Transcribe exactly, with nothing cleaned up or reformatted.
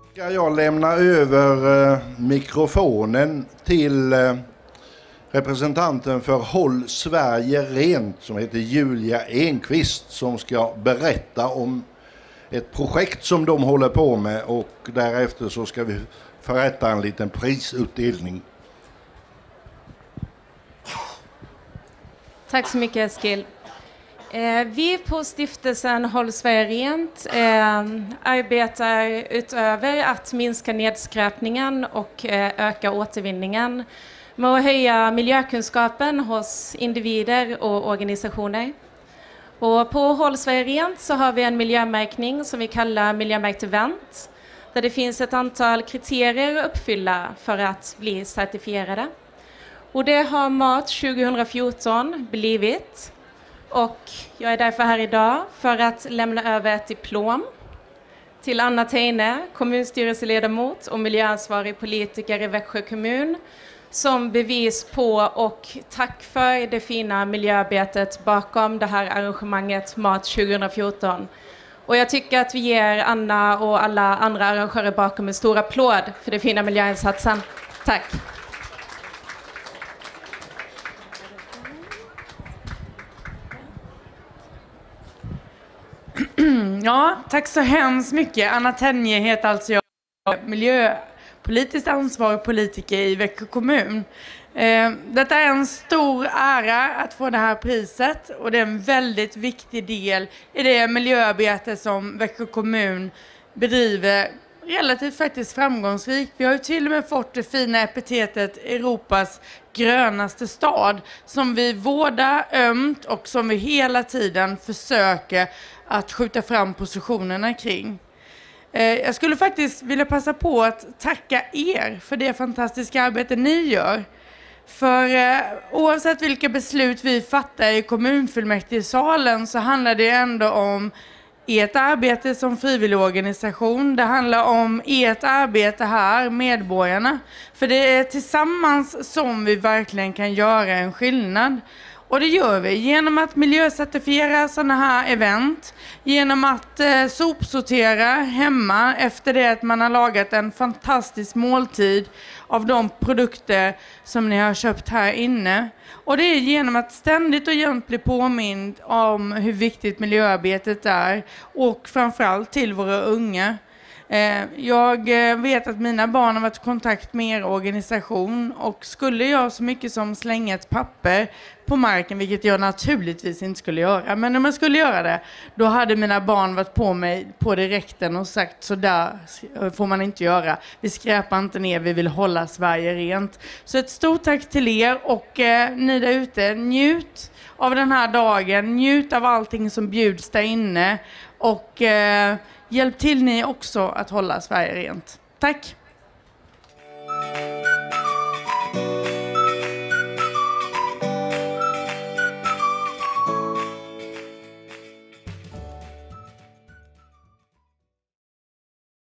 Ska jag lämna över mikrofonen till representanten för Håll Sverige Rent som heter Julia Enqvist, som ska berätta om ett projekt som de håller på med, och därefter så ska vi förrätta en liten prisutdelning. Tack så mycket, Eskil. Eh, vi på stiftelsen Håll Sverige Rent eh, arbetar utöver att minska nedskräpningen och eh, öka återvinningen med att höja miljökunskapen hos individer och organisationer. Och på Håll Sverige Rent så har vi en miljömärkning som vi kallar Miljömärkt Event, där det finns ett antal kriterier att uppfylla för att bli certifierade. Och det har Mat tjugohundrafjorton blivit. Och jag är därför här idag för att lämna över ett diplom till Anna Teine, kommunstyrelseledamot och miljöansvarig politiker i Växjö kommun, som bevis på och tack för det fina miljöarbetet bakom det här arrangemanget Mat tjugohundrafjorton. Och jag tycker att vi ger Anna och alla andra arrangörer bakom en stor applåd för det fina miljöinsatsen. Tack! Ja, tack så hemskt mycket. Anna Teine heter alltså jag, miljöpolitiskt ansvarig politiker i Växjö kommun. Eh, detta är en stor ära att få det här priset, och det är en väldigt viktig del i det miljöarbete som Växjö kommun bedriver relativt faktiskt framgångsrikt. Vi har ju till och med fått det fina epitetet Europas grönaste stad, som vi vårdar ömt och som vi hela tiden försöker att skjuta fram positionerna kring. Eh, jag skulle faktiskt vilja passa på att tacka er för det fantastiska arbete ni gör. För eh, oavsett vilka beslut vi fattar i kommunfullmäktigesalen så handlar det ändå om ert arbete som frivilligorganisation. Det handlar om ert arbete här, medborgarna. För det är tillsammans som vi verkligen kan göra en skillnad. Och det gör vi genom att miljöcertifiera sådana här event, genom att eh, sopsortera hemma efter det att man har lagat en fantastisk måltid av de produkter som ni har köpt här inne. Och det är genom att ständigt och jämt bli påmind om hur viktigt miljöarbetet är, och framförallt till våra unga. Jag vet att mina barn har varit i kontakt med er organisation, och skulle jag så mycket som slänga ett papper på marken, vilket jag naturligtvis inte skulle göra, men om jag skulle göra det, då hade mina barn varit på mig på direkten och sagt: så där får man inte göra, vi skräpar inte ner, vi vill hålla Sverige rent. Så ett stort tack till er, och eh, ni där ute, njut av den här dagen, njut av allting som bjuds där inne, och eh, hjälp till ni också att hålla Sverige rent. Tack!